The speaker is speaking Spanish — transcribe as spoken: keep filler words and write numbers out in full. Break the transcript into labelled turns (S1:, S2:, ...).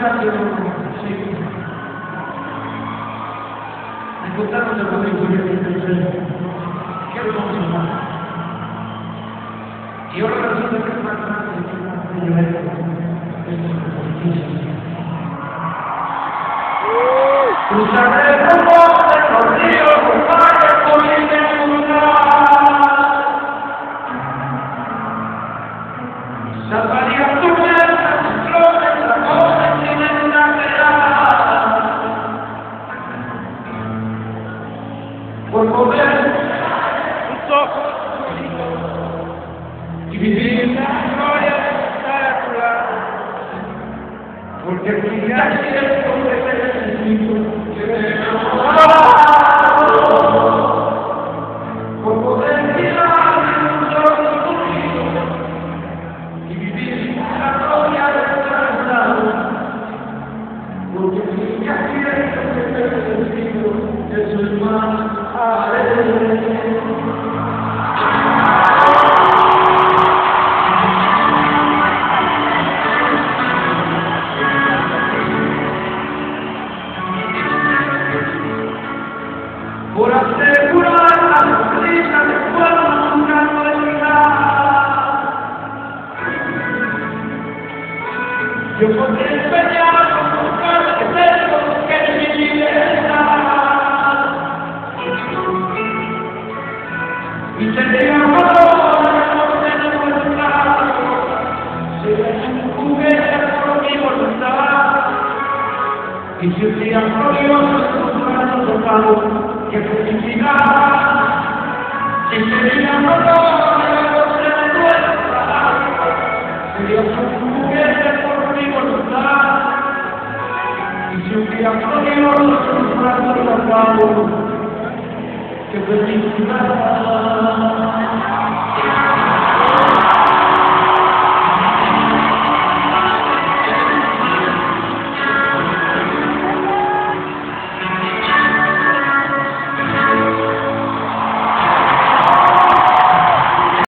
S1: sí. Encontrarnos el poder de qué hermoso, ¿no? Y ahora resulta que es más grande que es más grande cruzaré el rumbo de los ríos, montañas, colinas, lugares. Salvaría tu mesa, tus flores, dragones, sin exagerar. Por poder tus ojos y vivir la gloria de estar a tu lado. Porque al final siento que te necesito. Por poder mirar tus ojos conmigo y vivir la gloria de estar a tu lado. Porque si ya siento que te necesito, eso es más alegre. Por asegurar la sonrisa de cuando nunca olvidar. Yo podré empeñar con buscar que tengo que es mi libertad. Y tendría valor no tener voluntad. Seré un juguete por mi voluntad. Y si un día glorioso encontrarnos tocado, que felicidad, si sería valor de nuestra, sería un juguete por mi voluntad. Y si un día glorioso encontrarnos tocado, que felicidad.